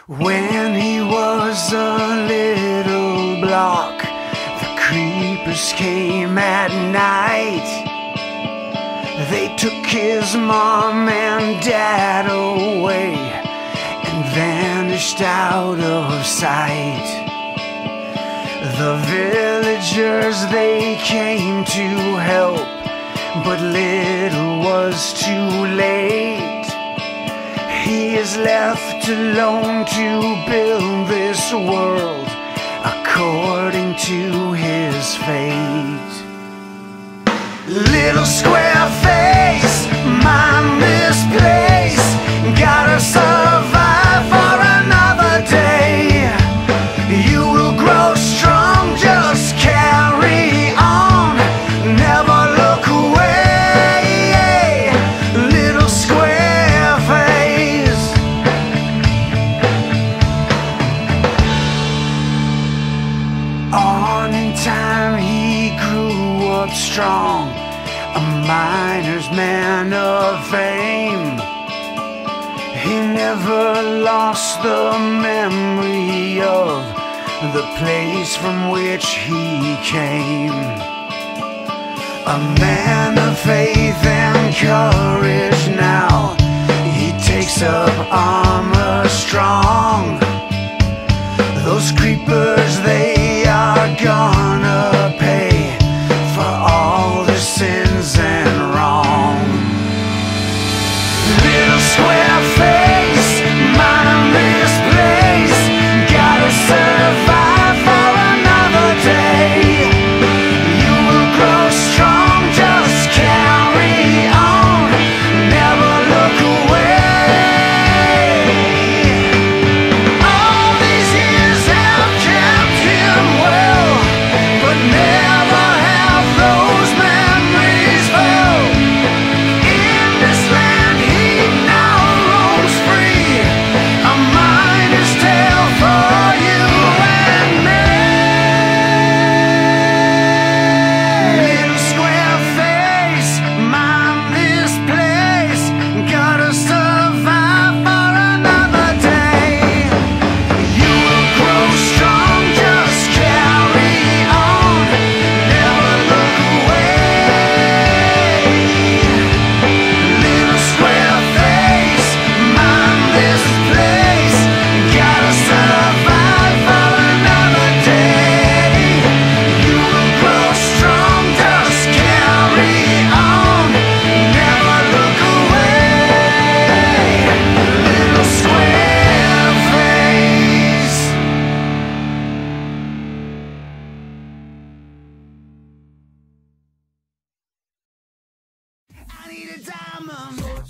When he was a little block, the creepers came at night. They took his mom and dad away and vanished out of sight. The villagers, they came to help, but little was too late. He is left alone to build this world according to his fate. Little square face, mind this place, gotta survive for another day. You will grow strong, just carry on, never look away. Little square face. On in time he grew up strong, a miner's man of fame. He never lost the memory of the place from which he came. A man of faith and courage now, he takes up armor strong. Those creepers, they are gonna pay for all their sins and wrong. Little square face, mind this place, gotta survive for another day. You will grow strong, just carry on, never look away. All these years have kept him well, but never have those memories fell. In this land he now roams free, a miner's tale for you and me. Little square face, mind this place, gotta survive for another day. You will grow strong, just carry on, never look away. Little square face, mind this place, gotta survive for another day. You will grow strong, just carry on, never look away. Little square face. I need a diamond.